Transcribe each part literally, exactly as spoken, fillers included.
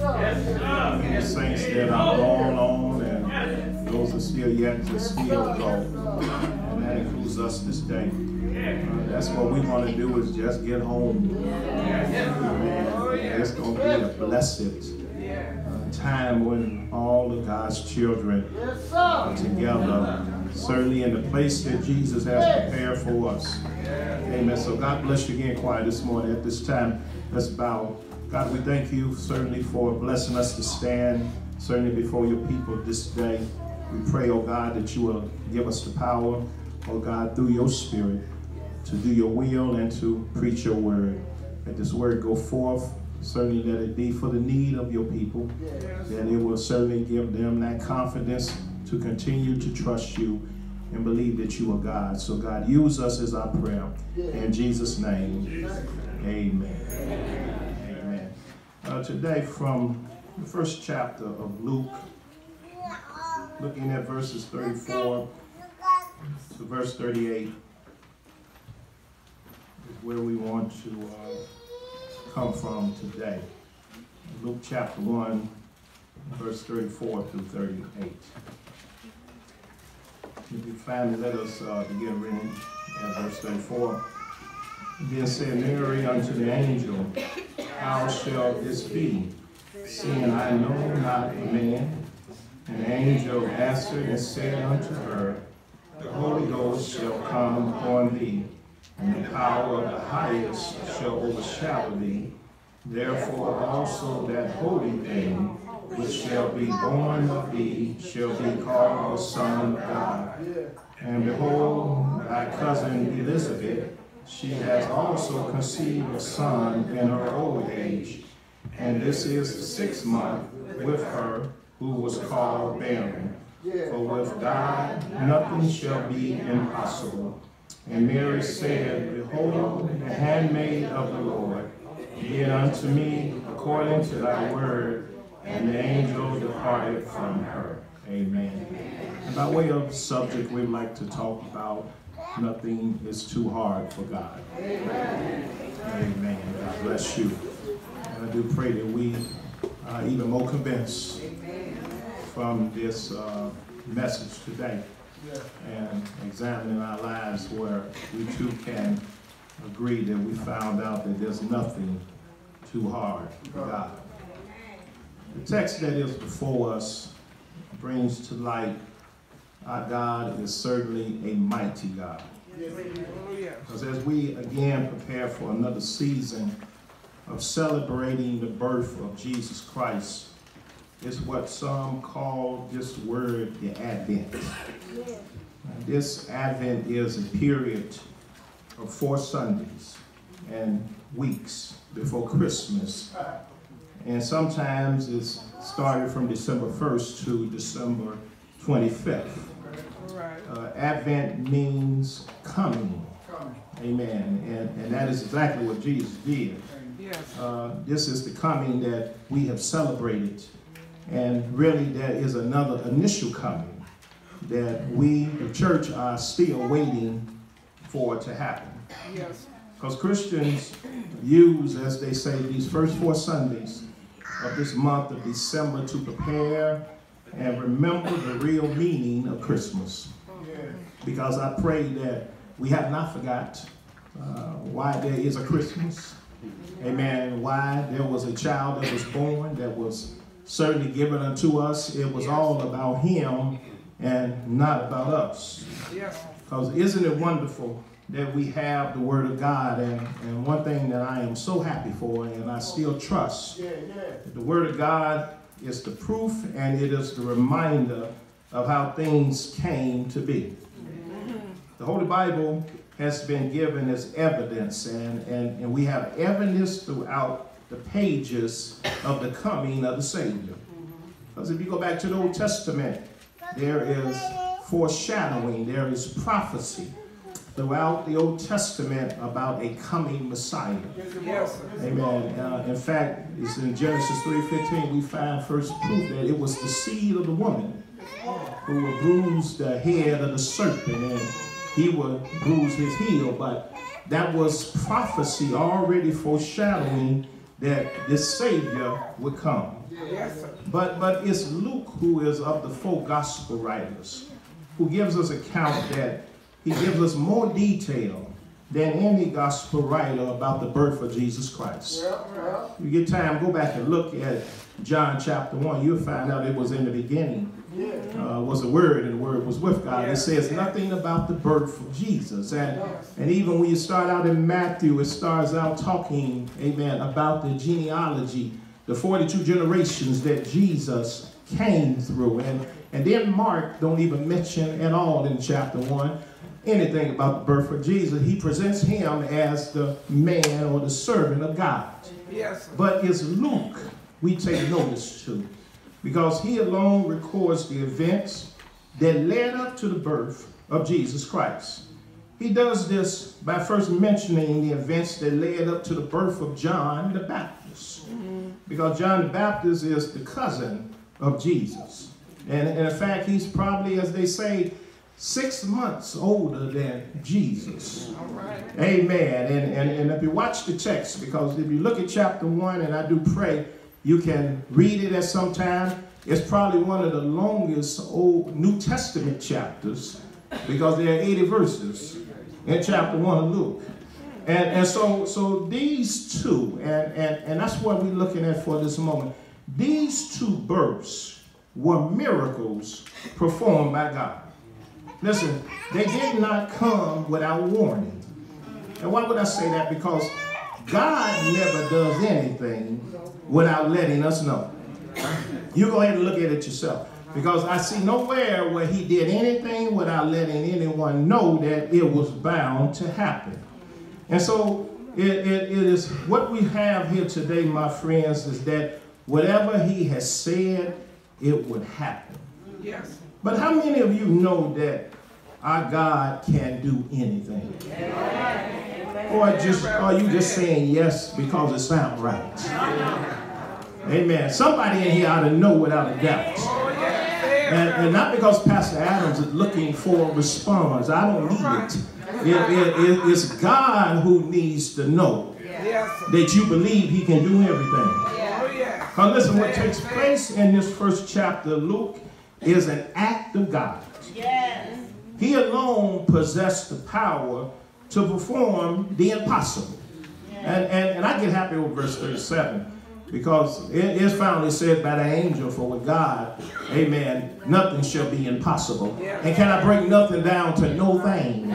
And the saints that are gone on and those that are still yet to still go. And that includes us this day. Uh, that's what we want to do is just get home. Amen. It's going to be a blessed uh, time when all of God's children are together. Certainly in the place that Jesus has prepared for us. Amen. So God bless you again, choir, this morning. At this time, let's bow. God, we thank you certainly for blessing us to stand certainly before your people this day. We pray, oh God, that you will give us the power, oh God, through your spirit to do your will and to preach your word. Let this word go forth. Certainly let it be for the need of your people. That it will certainly give them that confidence to continue to trust you and believe that you are God. So God, use us as our prayer. In Jesus' name, amen. Amen. Uh, today from the first chapter of Luke, looking at verses thirty-four to verse thirty-eight, is where we want to uh, come from today. Luke chapter one, verse thirty-four through thirty-eight. If you find it, let us uh, begin reading at verse thirty-four. Then said Mary unto the angel, How shall this be, seeing I know not a man? And the angel answered and said unto her, The Holy Ghost shall come upon thee, and the power of the highest shall overshadow thee. Therefore also that holy thing which shall be born of thee shall be called the Son of God. And behold, thy cousin Elizabeth, she has also conceived a son in her old age. And this is the sixth month with her who was called barren. For with God nothing shall be impossible. And Mary said, Behold, the handmaid of the Lord, be it unto me according to thy word. And the angel departed from her. Amen. And by way of subject, we'd like to talk about nothing is too hard for God. Amen. Amen. God bless you. And I do pray that we are even more convinced from this uh, message today and examining our lives where we too can agree that we found out that there's nothing too hard for God. The text that is before us brings to light our God is certainly a mighty God. Because as we again prepare for another season of celebrating the birth of Jesus Christ, is what some call this word the Advent. And this Advent is a period of four Sundays and weeks before Christmas. And sometimes it's started from December first to December twenty-fifth. Uh, Advent means coming. Amen. And, and that is exactly what Jesus did. Uh, this is the coming that we have celebrated. And really there is another initial coming that we, the church, are still waiting for to happen. Yes. Because Christians use, as they say, these first four Sundays of this month of December to prepare and remember the real meaning of Christmas. Because I pray that we have not forgot uh, why there is a Christmas. Amen. Why there was a child that was born, that was certainly given unto us. It was all about him and not about us. Because isn't it wonderful that we have the word of God? And, and one thing that I am so happy for, and I still trust, that the word of God is the proof and it is the reminder of how things came to be. The Holy Bible has been given as evidence, and, and, and we have evidence throughout the pages of the coming of the Savior. Because if you go back to the Old Testament, there is foreshadowing, there is prophecy throughout the Old Testament about a coming Messiah. Yes. Amen. Uh, in fact, it's in Genesis three fifteen, we find first proof that it was the seed of the woman who would bruise the head of the serpent, and he would bruise his heel. But that was prophecy already foreshadowing that this Savior would come. Yes, sir. But, but it's Luke who is of the four gospel writers, who gives us account that he gives us more detail than any gospel writer about the birth of Jesus Christ. Well, well. You get time, go back and look at John chapter one. You'll find out it was in the beginning. Yeah. Uh, was a word, and the word was with God. Yeah. It says nothing about the birth of Jesus. And, and even when you start out in Matthew, it starts out talking, amen, about the genealogy, the forty-two generations that Jesus came through. And, and then Mark don't even mention at all in chapter one anything about the birth of Jesus. He presents him as the man or the servant of God. Yes. But it's Luke we take notice to, because he alone records the events that led up to the birth of Jesus Christ. He does this by first mentioning the events that led up to the birth of John the Baptist, mm-hmm. because John the Baptist is the cousin of Jesus. And, and in fact, he's probably, as they say, six months older than Jesus. All right. Amen. And, and, and if you watch the text, because if you look at chapter one, and I do pray you can read it at some time, it's probably one of the longest Old New Testament chapters, because there are eighty verses in chapter one of Luke. And, and so, so these two, and, and, and that's what we're looking at for this moment, these two births were miracles performed by God. Listen, they did not come without warning. And why would I say that? Because God never does anything without letting us know. You go ahead and look at it yourself. Because I see nowhere where he did anything without letting anyone know that it was bound to happen. And so it, it, it is what we have here today, my friends, is that whatever he has said, it would happen. Yes. But how many of you know that our God can do anything? Amen. Or just are you just saying yes because it sounds right? Amen. Somebody in here ought to know without a doubt. And, and not because Pastor Adams is looking for a response. I don't need it. It, it, it. It's God who needs to know that you believe he can do everything. Now listen, what takes place in this first chapter of Luke is an act of God. Yes. He alone possessed the power to perform the impossible. Yes. And, and, and I get happy with verse thirty-seven, because it is finally said by the angel, for with God, amen, nothing shall be impossible. Yeah. And can I break nothing down to no thing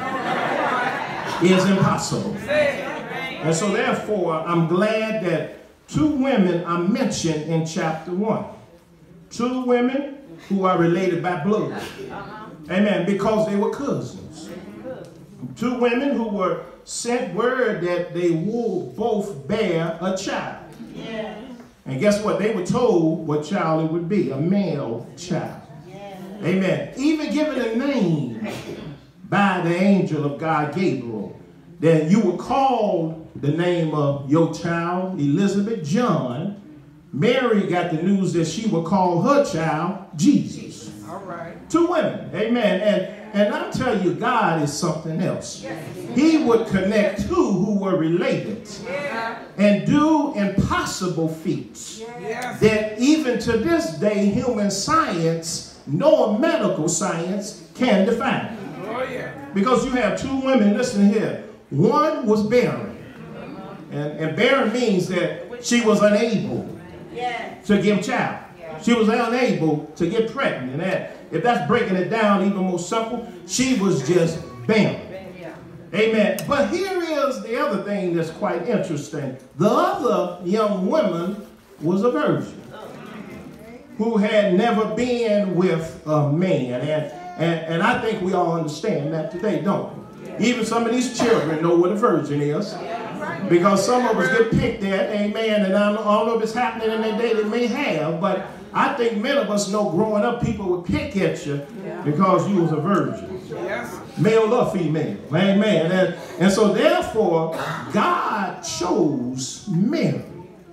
is impossible. And so therefore, I'm glad that two women are mentioned in chapter one. Two women who are related by blood. Uh-huh. Amen. Because they were cousins. Two women who were sent word that they will both bear a child. Yeah. And guess what? They were told what child it would be. A male child. Yeah. Amen. Even given a name by the angel of God, Gabriel, that you will call the name of your child, Elizabeth, John. Mary got the news that she would call her child Jesus. All right. Two women. Amen. And, and I'll tell you, God is something else. Yes. He would connect two who were related, yeah, and do impossible feats, yes, that even to this day human science, nor medical science, can define. Oh, yeah. Because you have two women, listen here. One was barren. And, and barren means that she was unable to give child. She was unable to get pregnant. And that, if that's breaking it down even more simple, she was just barren. Amen. But here is the other thing that's quite interesting. The other young woman was a virgin who had never been with a man. And, and, and I think we all understand that today, don't we? Even some of these children know what a virgin is. Because some of us get picked at, amen, and I don't, I don't know if it's happening in their day, they may have, but I think many of us know growing up people would pick at you because you was a virgin. Yes. Male or female, amen. And, and so therefore, God chose Mary.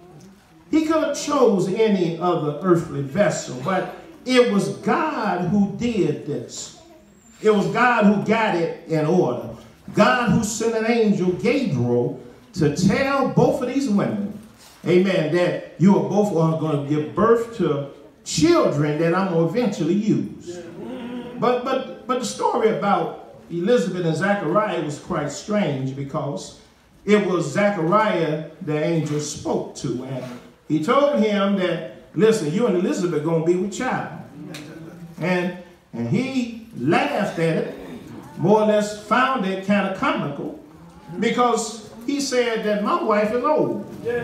He could have chose any other earthly vessel, but it was God who did this. It was God who got it in order. God who sent an angel, Gabriel, to tell both of these women amen, that you are both are going to give birth to children that I'm going to eventually use. But, but, but the story about Elizabeth and Zachariah was quite strange, because it was Zachariah the angel spoke to, and he told him that, listen, you and Elizabeth are going to be with child. And, and he laughed at it, more or less found it kind of comical, because he said that my wife is old.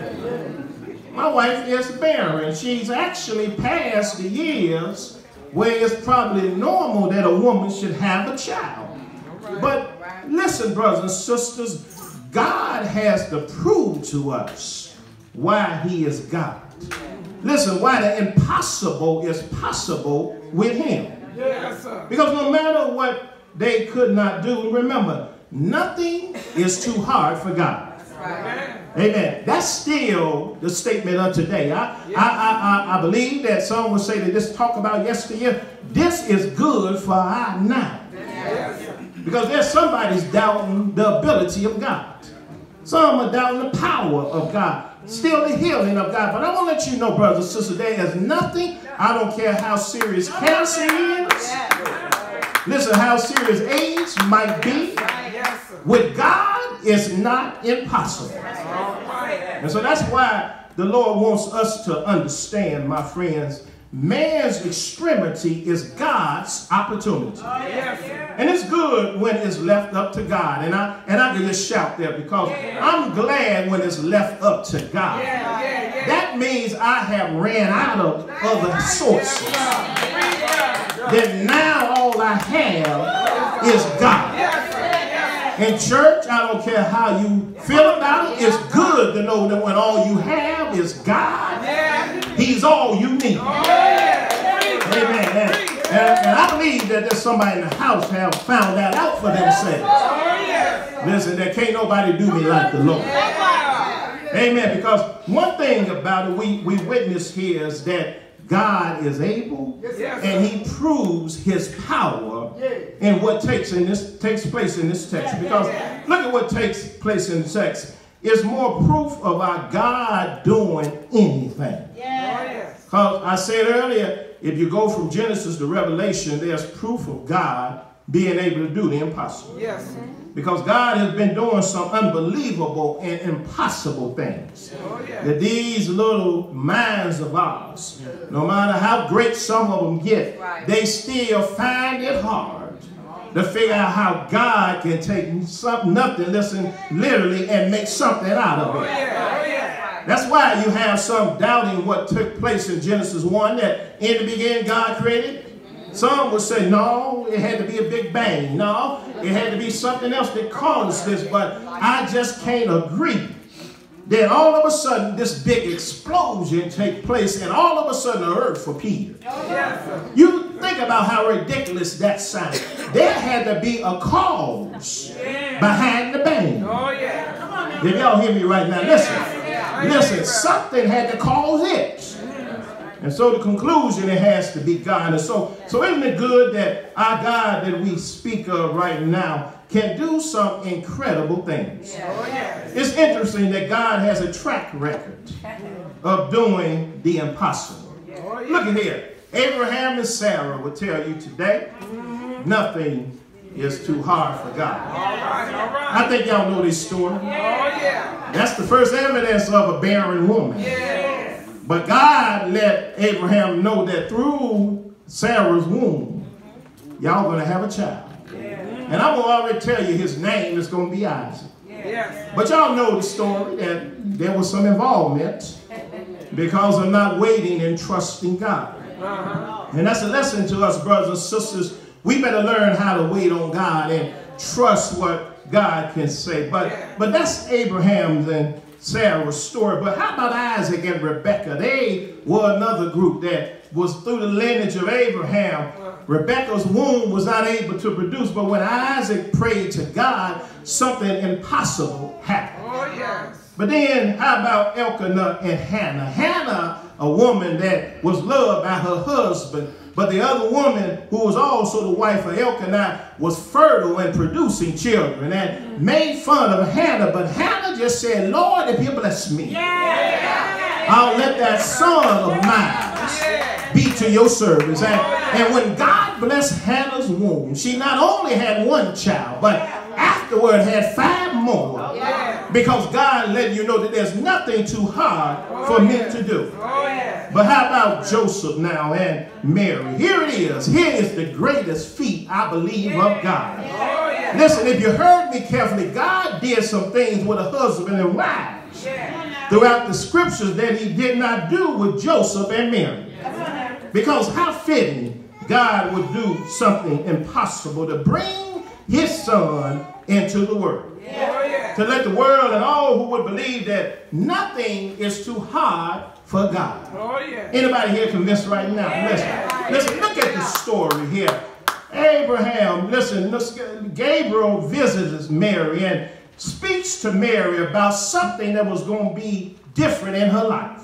My wife is barren. She's actually past the years where it's probably normal that a woman should have a child. But listen, brothers and sisters, God has to prove to us why he is God. Listen, why the impossible is possible with him. Yes, sir. Because no matter what they could not do, remember, nothing is too hard for God. Amen. Amen. That's still the statement of today. I, I, I, I, I believe that some would say that this talk about yesteryear, this is good for our now. Yes. Because there's somebody's doubting the ability of God. Some are doubting the power of God. Still the healing of God. But I want to let you know, brothers and sisters, there is nothing, I don't care how serious cancer is. Listen, how serious AIDS might be. Yes, sir. With God, it's not impossible. And so that's why the Lord wants us to understand, my friends, man's extremity is God's opportunity. Yes, sir. And it's good when it's left up to God. And I and I can just shout there, because I'm glad when it's left up to God. Yeah, yeah, yeah. That means I have ran out of other sources. Then now all I have is God. Yes, sir. Yes, In church, I don't care how you feel about it, it's good to know that when all you have is God, he's all you need. Amen. And, and, and I believe that there's somebody in the house have found that out for themselves. Listen, there can't nobody do me like the Lord. Amen. Because one thing about it we, we witness here is that God is able, and he proves his power in what takes in this takes place in this text. Because look at what takes place in the text. It's more proof of our God doing anything. Because I said earlier, if you go from Genesis to Revelation, there's proof of God being able to do the impossible. yes. Because God has been doing some unbelievable and impossible things. Oh, yeah. That these little minds of ours, no matter how great some of them get, Right. they still find it hard to figure out how God can take something, nothing, listen, literally, and make something out of Oh, it. yeah. Oh, yeah. That's why you have some doubting what took place in Genesis one, that in the beginning God created. Some would say, no, it had to be a big bang. No, it had to be something else that caused this. But I just can't agree. Then all of a sudden, this big explosion take place, and all of a sudden, the earth appeared. Yes, sir. You think about how ridiculous that sounds. There had to be a cause behind the bang. Oh, yeah. Did y'all hear me right now? Listen, listen, something had to cause it. And so the conclusion, it has to be God. And so, so isn't it good that our God that we speak of right now can do some incredible things? Oh, yeah. It's interesting that God has a track record of doing the impossible. Oh, yeah. Look at here. Abraham and Sarah will tell you today, nothing is too hard for God. All right, all right. I think y'all know this story. Oh, yeah. That's the first evidence of a barren woman. Yes. But God let Abraham know that through Sarah's womb, y'all going to have a child. And I'm going to already tell you his name is going to be Isaac. Yes. But y'all know the story that there was some involvement because of not waiting and trusting God. Uh-huh. And that's a lesson to us, brothers and sisters. We better learn how to wait on God and trust what God can say. But, but that's Abraham's and Sarah's story. But how about Isaac and Rebekah? They were another group that was through the lineage of Abraham. Rebekah's womb was not able to produce, but when Isaac prayed to God, something impossible happened. Oh, yes. But then how about Elkanah and Hannah? Hannah, a woman that was loved by her husband, but the other woman, who was also the wife of Elkanah, was fertile and producing children and made fun of Hannah. But Hannah just said, Lord, if you bless me, Yeah. I'll let that son of mine be to your service. And, and when God blessed Hannah's womb, she not only had one child, but afterward had five more. Because God let you know that there's nothing too hard for me to do. But how about Joseph now and Mary? Here it is. Here is the greatest feat, I believe, of God. Listen, if you heard me carefully, God did some things with a husband and wives throughout the scriptures that he did not do with Joseph and Mary. Because how fitting God would do something impossible to bring his son into the world. To let the world and all who would believe that nothing is too hard for God. Anybody here convinced right now? Listen, listen, look at the story here. Abraham, listen, Gabriel visits Mary and speaks to Mary about something that was going to be different in her life.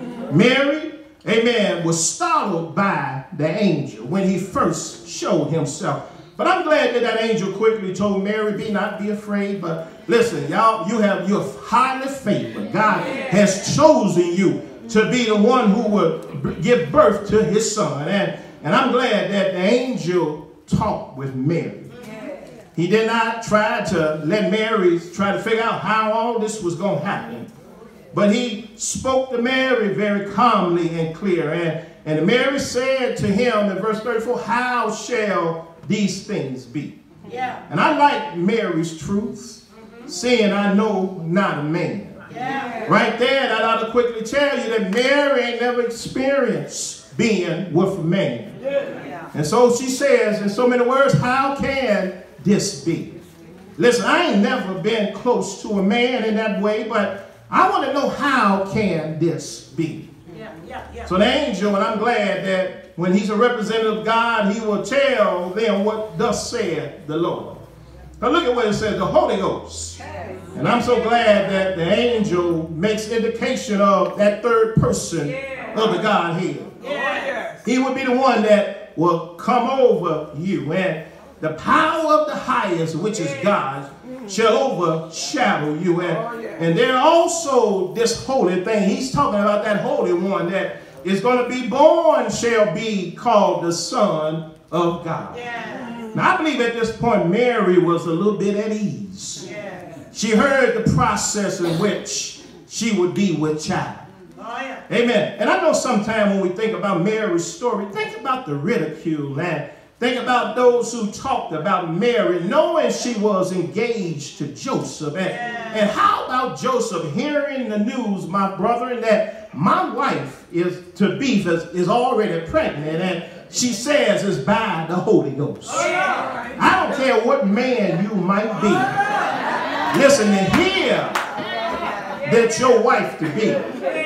Mary, amen, was startled by the angel when he first showed himself. But I'm glad that that angel quickly told Mary, be not be afraid, but listen, y'all, you have, you're highly favored. God has chosen you to be the one who will give birth to his son. And, and I'm glad that the angel talked with Mary. He did not try to let Mary try to figure out how all this was going to happen. But he spoke to Mary very calmly and clear. And, and Mary said to him in verse thirty-four, how shall these things be? Yeah. And I like Mary's truth, mm-hmm. Seeing I know not a man. Yeah. Right there, that ought to quickly tell you that Mary ain't never experienced being with a man. Yeah. And so she says in so many words, how can this be? Listen, I ain't never been close to a man in that way, but I want to know how can this be? Yeah. Yeah. Yeah. So the angel, and I'm glad that when he's a representative of God, he will tell them what thus said the Lord. Now look at what it says, the Holy Ghost. And I'm so glad that the angel makes indication of that third person of the Godhead. He would be the one that will come over you. And the power of the highest, which is God, shall overshadow you. And, and there also this holy thing. He's talking about that Holy One that is going to be born shall be called the Son of God. Yeah. Now, I believe at this point, Mary was a little bit at ease. Yeah. She heard the process in which she would be with child. Oh, yeah. Amen. And I know sometimes when we think about Mary's story, think about the ridicule and think about those who talked about Mary knowing she was engaged to Joseph. And, yeah. and how about Joseph hearing the news, my brother, that my wife is to be is, is already pregnant, and she says it's by the Holy Ghost. Oh, yeah. I don't care what man you might be. Listen, to hear that your wife to be,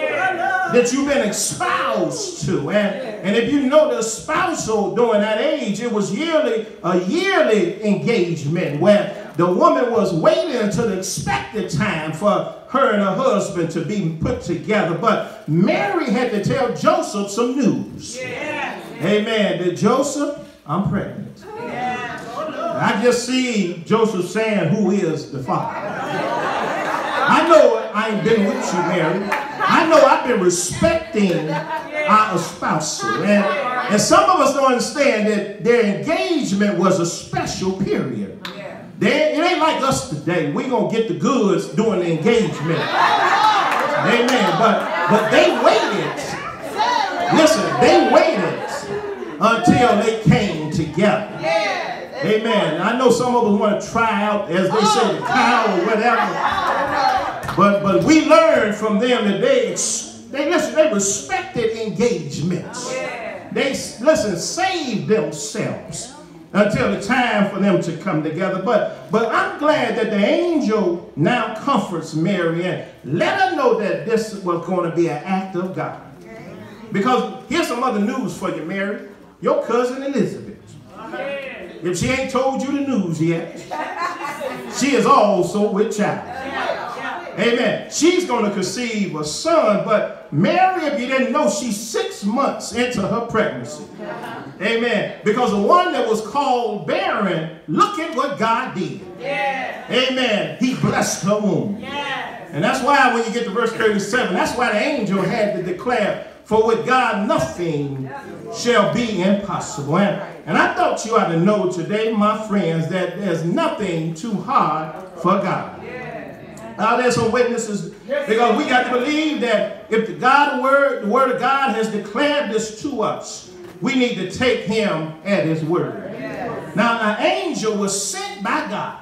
that you've been espoused to, and, and if you know the spousal during that age, it was yearly a yearly engagement where the woman was waiting until the expected time for her and her husband to be put together. But Mary had to tell Joseph some news. Yeah. Amen. That Joseph, I'm pregnant. Yeah. I just see Joseph saying, who is the father? I know I ain't been with you, Mary. I know I've been respecting our espousal. And, and some of us don't understand that their engagement was a special period. They, it ain't like us today. We're going to get the goods during the engagement. Amen. But, but they waited. Listen, they waited until they came together. Amen. I know some of us want to try out, as they say, the cow or whatever. But, but we learned from them that they, they, listen, they respected engagements. They, listen, saved themselves until the time for them to come together. But, but I'm glad that the angel now comforts Mary and let her know that this was going to be an act of God. Because here's some other news for you, Mary. Your cousin Elizabeth, if she ain't told you the news yet, she is also with child. Amen. She's going to conceive a son, but Mary, if you didn't know, she's six months into her pregnancy. Amen. Because the one that was called barren, look at what God did. Amen. He blessed her womb. And that's why when you get to verse thirty-seven, that's why the angel had to declare, for with God nothing shall be impossible. And, and I thought you ought to know today, my friends, that there's nothing too hard for God. Now there's some witnesses, because we got to believe that if the God word, the word of God has declared this to us, we need to take him at his word. Now an angel was sent by God,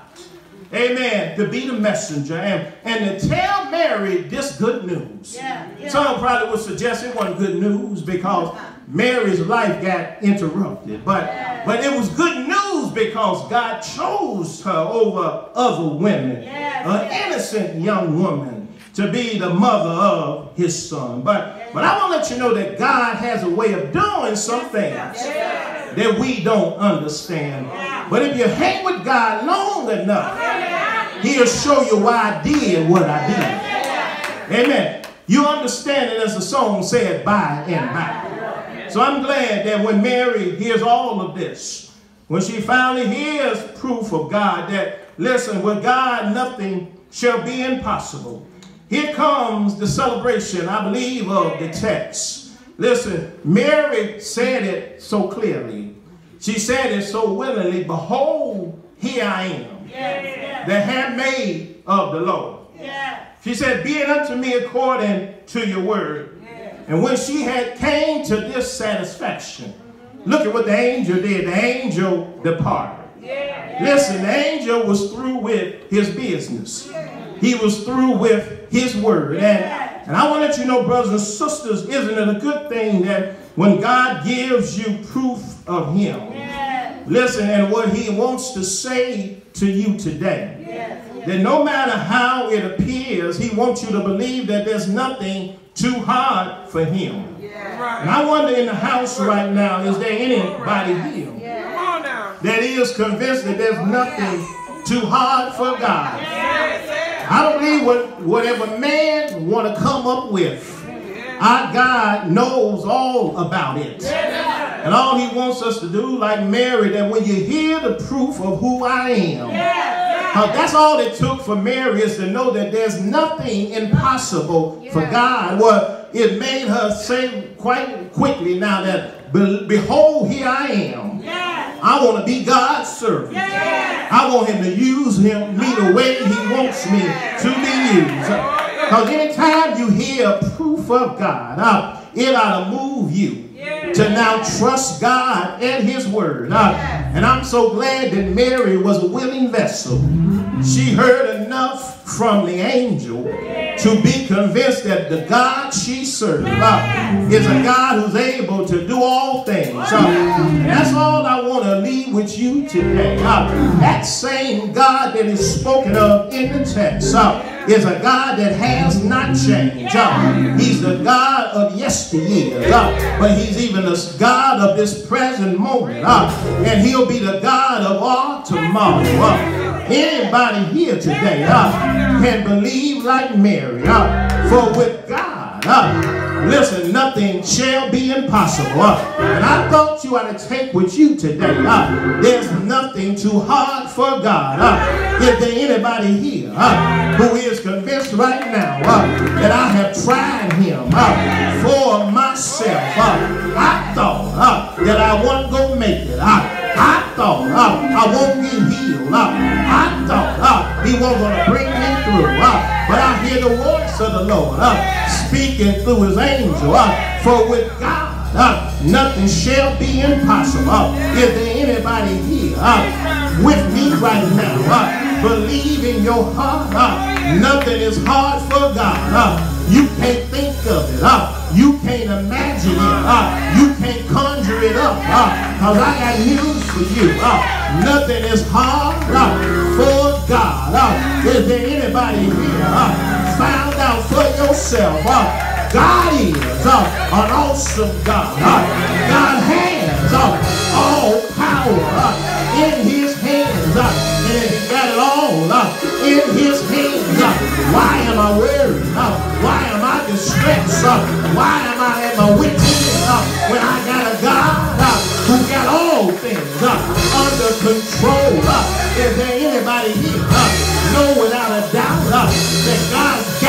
amen, to be the messenger and, and to tell Mary this good news. Yeah, yeah. Some probably would suggest it wasn't good news because Mary's life got interrupted. But, yeah. but it was good news because God chose her over other women, yeah, an yeah. innocent young woman, to be the mother of his son. But, yeah. but I want to let you know that God has a way of doing some things yeah. that we don't understand. Yeah. But if you hang with God long enough, yeah. he'll show you why I did what I did. Yeah. Amen. You understand it as the song said, by and by. So I'm glad that when Mary hears all of this, when she finally hears proof of God, that, listen, with God nothing shall be impossible. Here comes the celebration, I believe, of the text. Listen, Mary said it so clearly. She said it so willingly. Behold, here I am, yeah. the handmaid of the Lord. Yeah. She said, be it unto me according to your word. And when she had came to this satisfaction, look at what the angel did. The angel departed. Yeah. Listen, the angel was through with his business. He was through with his word. And, and I want to let you know, brothers and sisters, isn't it a good thing that when God gives you proof of him, yeah. listen, and what he wants to say to you today, yeah. Yeah. that no matter how it appears, he wants you to believe that there's nothing too hard for him. Yeah. And I wonder in the house right now, is there anybody here yeah. that is convinced that there's nothing too hard for God? Yeah. I don't believe what whatever man want to come up with, our God knows all about it. Yeah. And all he wants us to do, like Mary, that when you hear the proof of who I am, yeah. Uh, that's all it took for Mary, is to know that there's nothing impossible yeah. for God. Well, it made her say quite quickly now that, be behold, here I am. Yeah. I want to be God's servant. Yeah. I want him to use him, me the way he wants me to be used. Because anytime you hear proof of God, uh, it ought to move you to now trust God and his word. Uh, and I'm so glad that Mary was a willing vessel. She heard enough from the angel to be convinced that the God she served uh, is a God who's able to do all things. Uh, and that's all I want to leave with you today. Uh, that same God that is spoken of in the text uh, is a God that has not changed. Uh, he's the God of yesteryear, uh, but he's even the God of this present moment. Uh, and he'll be the God of all tomorrow. Uh, Anybody here today uh, can believe like Mary, uh, for with God, uh, listen, nothing shall be impossible. Uh, and I thought you ought to take with you today, uh, there's nothing too hard for God. Uh, is there anybody here uh, who is convinced right now uh, that I have tried him uh, for myself? Uh, I thought uh, that I wasn't going to make it. Uh, I thought uh, I won't get healed. Uh, I thought uh, he wasn't going to bring me through. Uh, but I hear the voice of the Lord uh, speaking through his angel. Uh, for with God, uh, nothing shall be impossible. Uh, is there anybody here uh, with me right now? Uh, believe in your heart. Uh, nothing is hard for God. Uh, you can't think of it. Uh, you can't imagine it. Uh, you can't conjure it up. Because uh, I got news for you. Uh, nothing is hard uh, for God. Uh, is there anybody here uh, found out for yourself? Uh, God is uh, an awesome God. Uh, God has uh, all power uh, in his hands. Uh, and if he got it all uh, in his hands, uh, why am I worried? Uh, why am I distressed? Uh, why am I at my wit's end uh, when I got a God uh, who got all things uh, under control? Uh, is there anybody here uh, know without a doubt uh, that God's got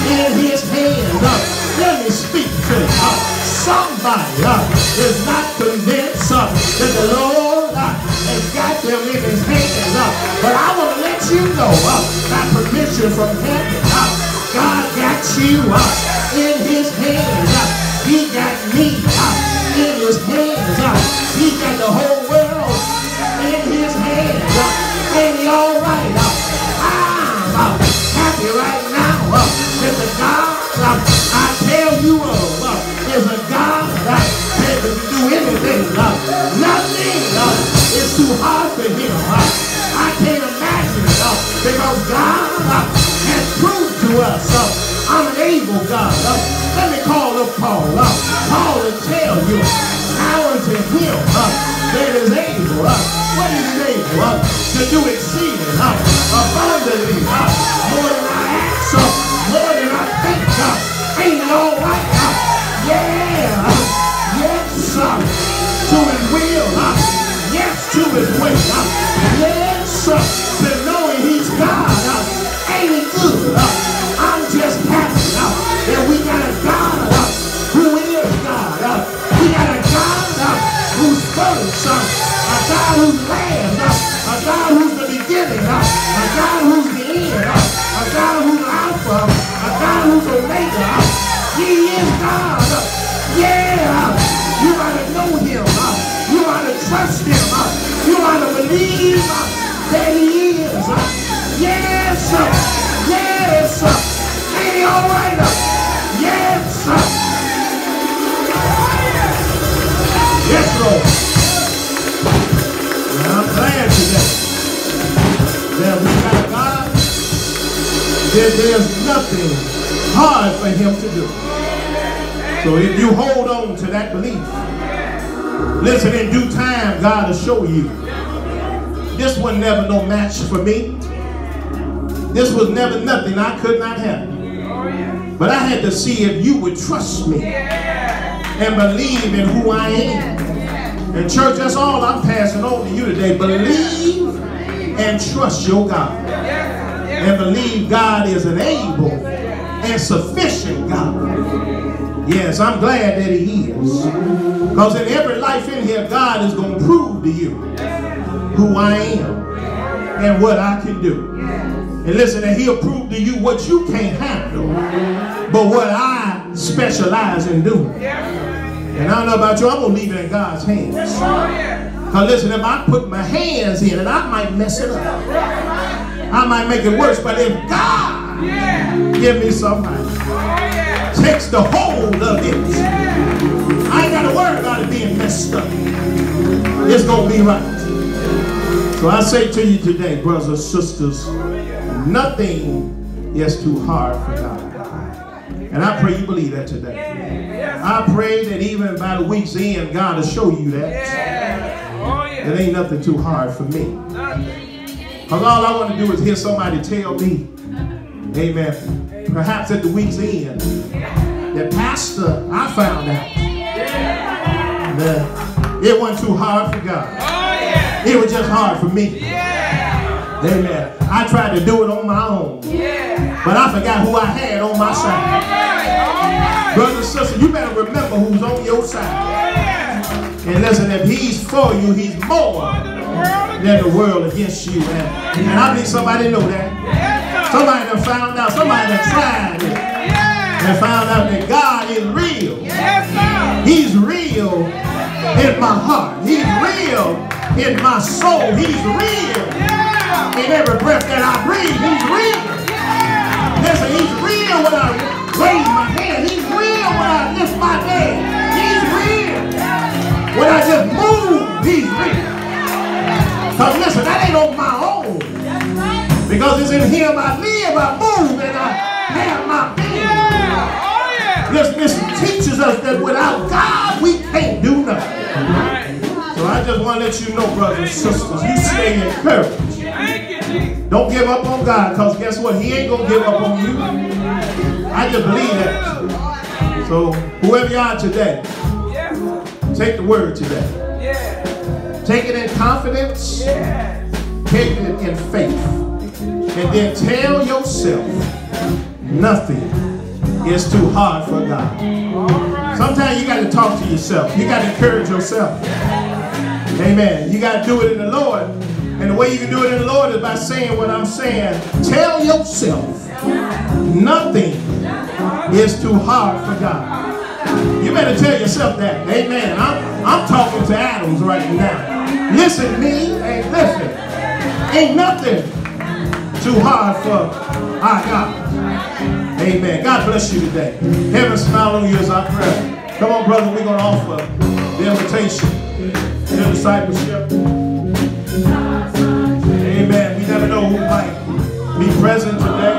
in his hands. Uh, let me speak to you. Uh, somebody uh, is not convinced uh, that the Lord uh, has got them in his hands. Uh, but I want to let you know, uh, by permission from heaven, uh, God got you uh, in his hands. Uh, he got me uh, in his hands. Uh, he got the whole world in his hands. Uh, ain't he all right? Uh, I'm uh, happy right now uh, that the God uh, I tell you of uh, is a God uh, that can do anything. Uh, nothing uh, is too hard for him. Uh, I can't imagine it uh, because God uh, has proved to us uh, I'm an able God. Uh, let me call up Paul. Uh, Paul will tell you now unto him uh, that is able. Uh, what is he able? Uh, to do exceeding uh, abundantly uh, more than I ask, uh, more than I think. Uh, ain't it all right? Uh, yeah. Uh, yes. Uh, to his will. Uh, yes to his way. Uh, yes. Uh, to knowing he's God. Uh, ain't he good? Uh, I'm just happy uh, that we got a God uh, who is God. Uh, we got a God uh, who's first. Uh, a God who's last. Uh, a God who's the beginning. Uh, a God who's the end. Uh, a God who's Alpha. A God who's Omega. Uh, he is God. Uh, yeah. You ought to know him. Uh, you ought to trust him. Uh, you ought to believe uh, that he is. Uh, yes. Uh, yes. Uh, ain't he all right? Uh, yes. Uh, yes, Lord. And I'm glad today that we got a God that there's nothing hard for him to do. So if you hold on to that belief, listen, in due time, God will show you. This was never no match for me. This was never nothing I could not have. But I had to see if you would trust me and believe in who I am. And church, that's all I'm passing on to you today. Believe and trust your God. And believe God is an able and sufficient God. Yes, I'm glad that he is. Because in every life in here, God is going to prove to you who I am and what I can do. And listen, and he'll prove to you what you can't handle, but what I specialize in doing. And I don't know about you, I'm going to leave it in God's hands. Because listen, if I put my hands in it, I might mess it up. I might make it worse. But if God give me somebody, takes the hold of it, I ain't got to worry about it being messed up. It's going to be right. So I say to you today, brothers and sisters, nothing is too hard for God. And I pray you believe that today. I pray that even by the week's end, God will show you that. It ain't nothing too hard for me. Because all I want to do is hear somebody tell me, amen, perhaps at the week's end, that Pastor, I found out that it wasn't too hard for God. It was just hard for me. Amen. I tried to do it on my own. But I forgot who I had on my side. Brothers and sisters, you better remember who's on your side. And listen, if he's for you, he's more than the world against you. And, and I think somebody know that. Somebody done found out. Somebody done tried it. And found out that God is real. He's real in my heart. He's real in my soul. He's real in every breath that I breathe. He's real. Listen, he's real when I raise my hand. He's real when I lift my leg. He's real when I just move. He's real. Because listen, that ain't on my own. Because it's in him I live, I move, and I have my being. Listen, this teaches us that without God, we can't do nothing. So I just want to let you know, brothers and sisters, you stay encouraged. Don't give up on God, because guess what? He ain't going to give up on you. I just believe that. So whoever you are today, take the word today. Take it in confidence. Take it in faith. And then tell yourself, nothing is too hard for God. Sometimes you got to talk to yourself. You got to encourage yourself. Amen. You got to do it in the Lord. And the way you can do it in the Lord is by saying what I'm saying. Tell yourself nothing is too hard for God. You better tell yourself that. Amen. I'm, I'm talking to Adams right now. Listen, me, and listen. Ain't nothing too hard for our God. Amen. God bless you today. Heaven smile on you as I pray. Come on, brother. We're going to offer the invitation to discipleship. Amen. We never know who might be present today.